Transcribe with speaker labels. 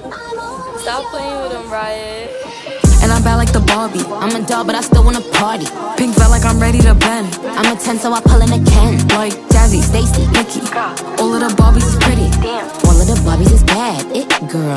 Speaker 1: Stop playing with him, Riot.
Speaker 2: And I'm bad like the Barbie. I'm a doll, but I still wanna party. Pink felt like I'm ready to bend. I'm a 10, so I pull in a Ken. Like Jazzy, Stacy, Nikki. All of the Barbies is pretty. All of the Barbies is bad. It girl.